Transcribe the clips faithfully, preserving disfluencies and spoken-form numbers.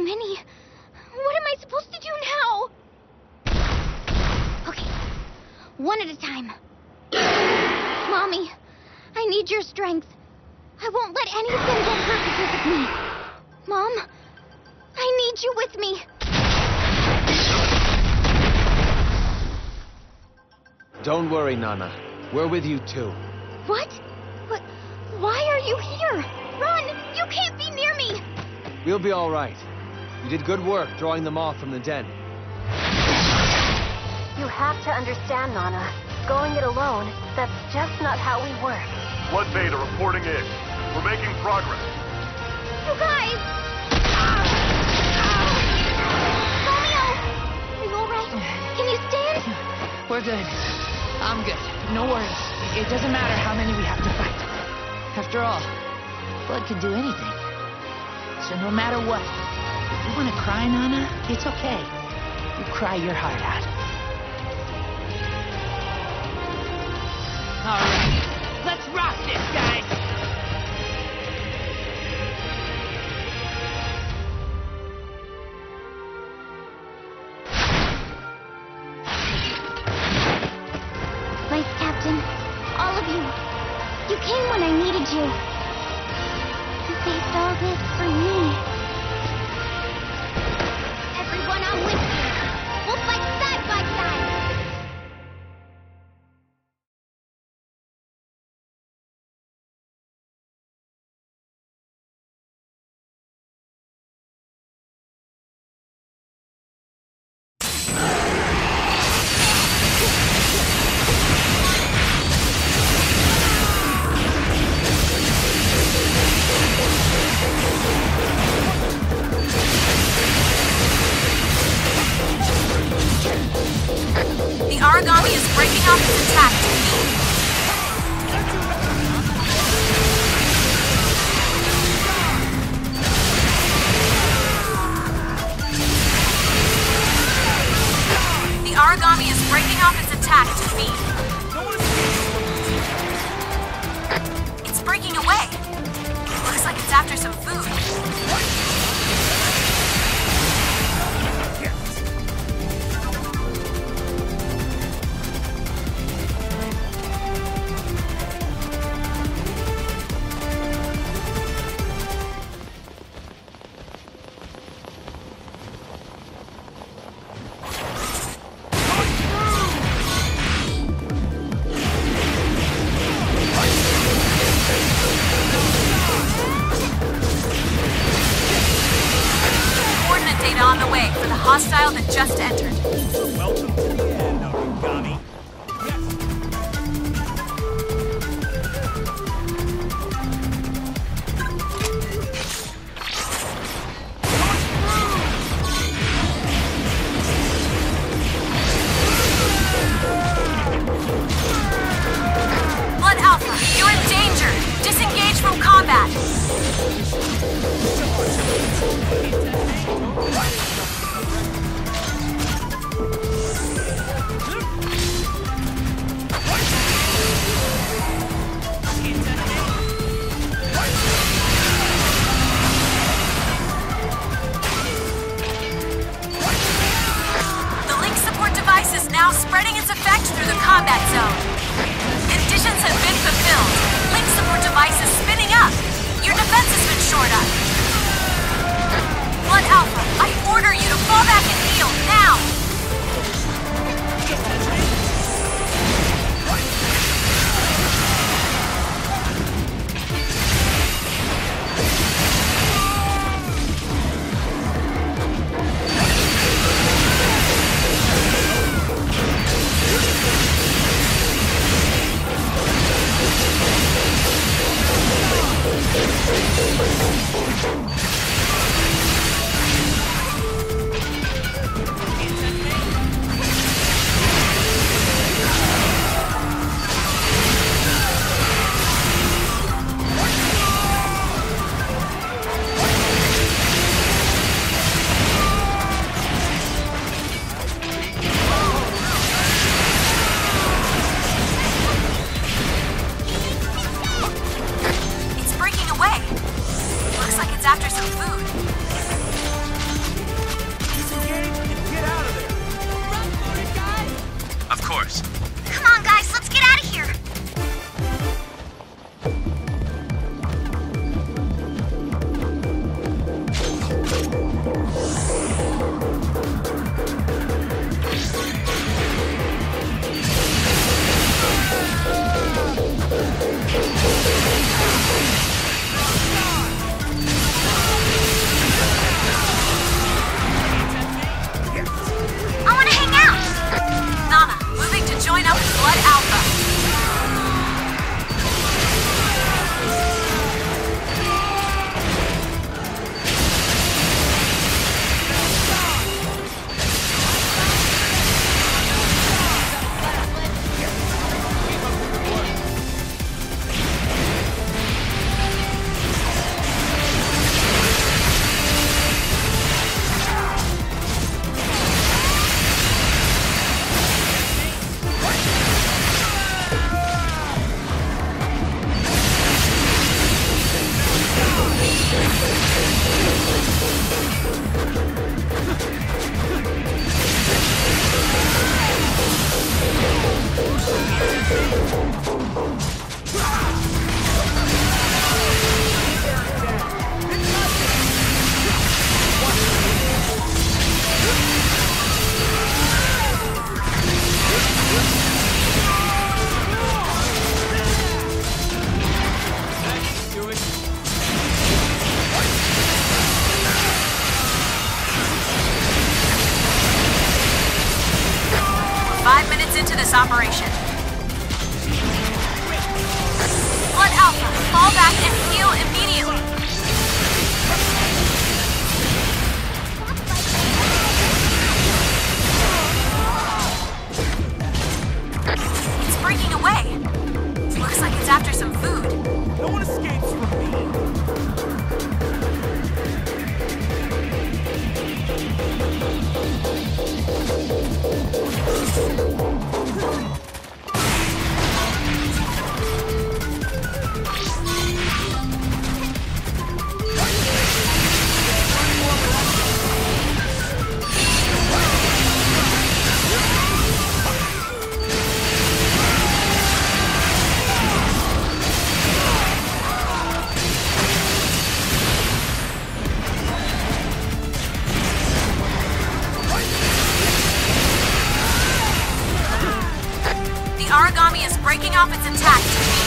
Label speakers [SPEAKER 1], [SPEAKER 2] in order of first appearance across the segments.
[SPEAKER 1] many. What am I supposed to do now? Okay, one at a time. Mommy, I need your strength. I won't let any of them get hurt because of me. Mom, I need you with me.
[SPEAKER 2] Don't worry, Nana. We're with you too.
[SPEAKER 1] What? What? Why are you here? Run! You can't be near me!
[SPEAKER 2] We'll be all right. You did good work drawing them off from the den.
[SPEAKER 3] You have to understand, Nana. Going it alone, that's just not how we work.
[SPEAKER 4] Blood Beta reporting in. We're making progress.
[SPEAKER 1] You guys! Ah! Ah! Romeo! Are you alright? Can you stand?
[SPEAKER 5] We're good. I'm good. No worries. It doesn't matter how many we have to fight. After all, blood can do anything. So no matter what, if you want to cry, Nana, it's okay. You cry your heart out. All right. Let's rock this, guys!
[SPEAKER 1] Vice Captain, all of you. You came when I needed you. You faced all this for me. Everyone, I'm with you. We'll fight side by side.
[SPEAKER 6] The origami is breaking off its attack to me. The origami is breaking off its attack to me. It's breaking away. Looks like it's after some food. On the way for the hostile that just entered.
[SPEAKER 7] Welcome to the end, origami.
[SPEAKER 6] Blood Alpha, you're in danger. Disengage from combat. Now spreading its effect through the combat zone. Conditions have been fulfilled. Link support device is spinning up. Your defense has been shored up. Blood Alpha, I order you to fall back and heal now. this operation. Blood Alpha, fall back and heal immediately. It's breaking away. Looks like it's after some food.
[SPEAKER 7] No one escapes from me.
[SPEAKER 6] The origami is breaking off its attack to me.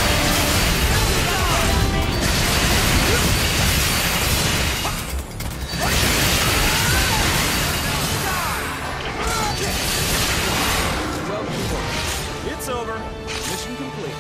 [SPEAKER 7] It's over. Mission complete.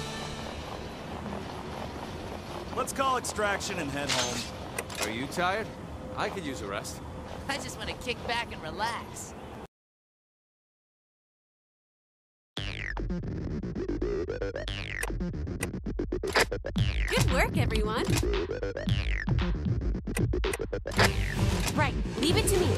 [SPEAKER 7] Let's call extraction and head home.
[SPEAKER 2] Are you tired? I could use a rest.
[SPEAKER 5] I just want to kick back and relax.
[SPEAKER 8] Good work, everyone. Right, leave it to me.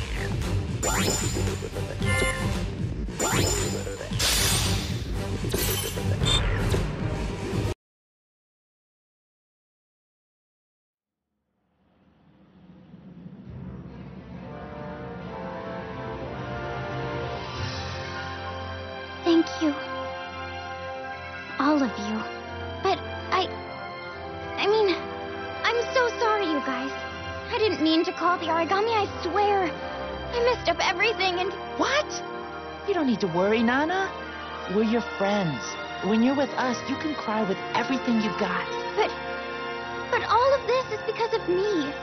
[SPEAKER 1] Thank you. All of you. But I... I mean, I'm so sorry, you guys. I didn't mean to call the origami, I swear. I messed up everything and...
[SPEAKER 5] What? You don't need to worry, Nana. We're your friends. When you're with us, you can cry with everything you got.
[SPEAKER 1] But... But all of this is because of me.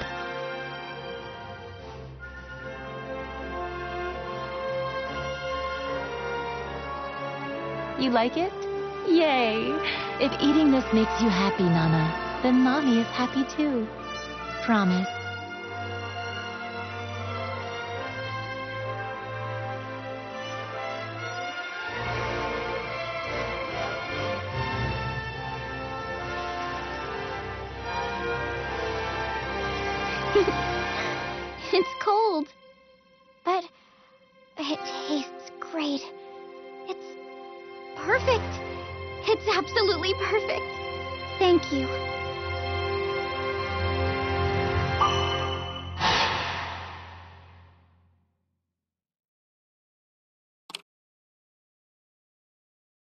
[SPEAKER 9] You like it? Yay! If eating this makes you happy, Nana, then Mommy is happy too. Promise.
[SPEAKER 1] It's cold. But it tastes great. It's perfect. It's absolutely perfect. Thank you.